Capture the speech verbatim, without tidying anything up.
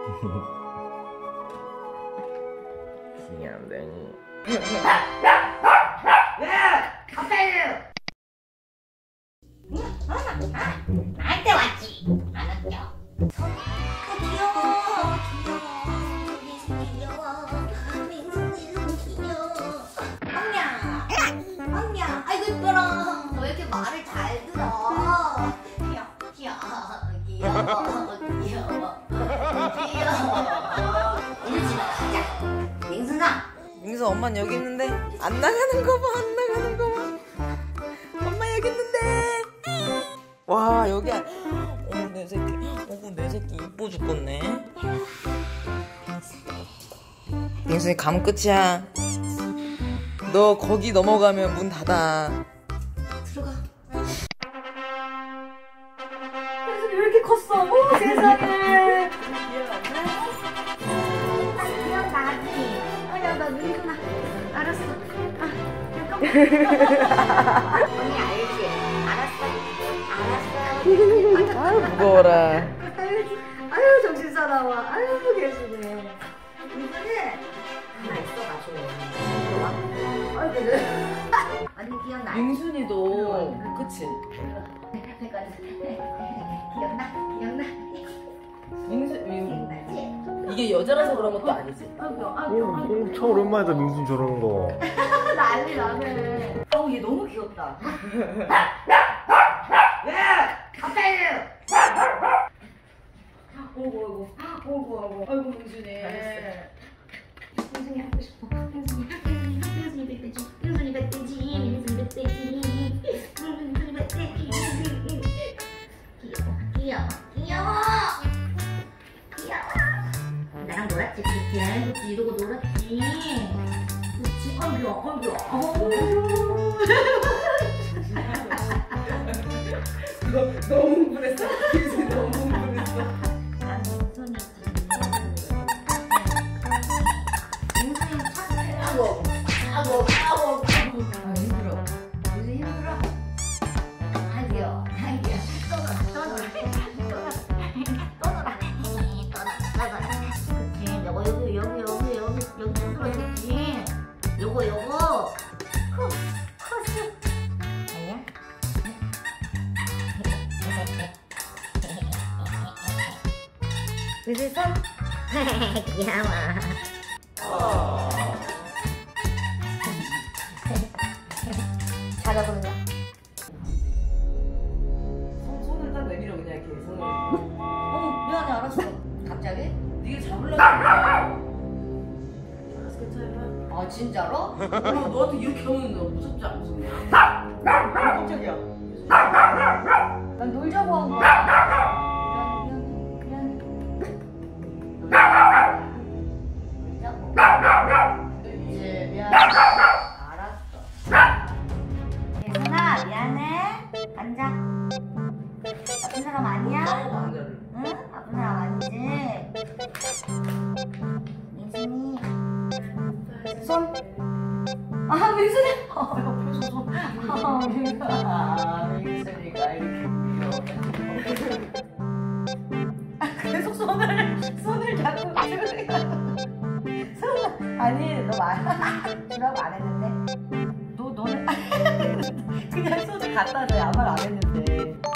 귀염둥이. 왜? 갑자기. 나한테 왔지. 안 왔죠? 아 귀여워. 귀여워. 민순이 너무 귀여워. 언니야. 언니야. 아이고 이뻐라. 왜 이렇게 말을 잘 들어? 귀여워. 귀여워. 귀여워. 귀여워. 귀여워. 우리 집에 가자. 민순아. 민수 엄마는 여기 있는데 안 나가는 거 봐. 안 나가는 거 봐. 엄마 여기 있는데. 와 여기 안... 어머 내 새끼. 어머 내 새끼 이뻐 죽겠네. 민수이 가면 끝이야. 너 거기 넘어가면 문 닫아. 들어가. 민순이 왜 이렇게 컸어? 오 세상에. 기억나지? 아야 나 민순아. 알았어. 아 잠깐만. 언니 알지? 알았어. 알았어. 아유 무거워라. 아유 정신 사나워. 아유 계시네. 민순이 가만 있어가지고. 아유 그래. 언니 기억나? 민순이도 그치? 기억나? 기억나? 민수 민 기억나지? 이게 여자라서 그런 것도 아니지. 아이고 아이고 아이고. 엄청 오랜만이다 민순 저러는 거. 난리 나네. 아우 얘 너무 귀엽다. 왜? 갑자기. 오고 오고 오고 오고. 아이고 민순이. 민순이 하고 싶어. 민순이 민순이 멧돼지. 민순이 멧돼지. 민순이 멧돼지. 민순이 멧돼지. 귀여워 귀여워 귀여워. 귀여워. 나랑 놀았지 그치? 그치 이러고 놀았지. 그치? 아이고 아이고 아이고. 너무 흥분했어. 민순이 너무 흥분했어. 난 민순이지. 민순이 착해. 아고 아고 아고. 아 힘들어. 민순이 힘들어? 아이고 아이고 또 놀아 또 놀아 또 놀아 또 놀아. 그치 요거 여기 여기 여기 여기 여기 힘들었겠지. 요거 요거 커 컸어. 아니야? 그래서 귀여워. 잘하거든요. 손, 손을 딱 내밀어 그냥 이렇게 손을. 어 미안해 알았어. 갑자기? 네가 잡으려고 그래. 알았어 괜찮아. 아 진짜로? 어, 너한테 이렇게 하면 너 무섭지 안 무섭냐? 어, 깜짝이야. 난 놀자고 한 거야. 미안해 미안해 놀자고. 이제 미안해. 알았어. 예순아 미안해. 앉아. 아픈 사람 아니야? 응? 아픈 사람 아니지? 민순이 손. 아 민순이. 어 옆에서 손. 아 민순아. 아 민순이가 이렇게 귀여워. 아 계속 손을 손을 자꾸 주르가. 손 아니 너 말 주라고 안 했는데. 너 너는 그냥 손을 갖다 줘. 아무 말 안 했는데.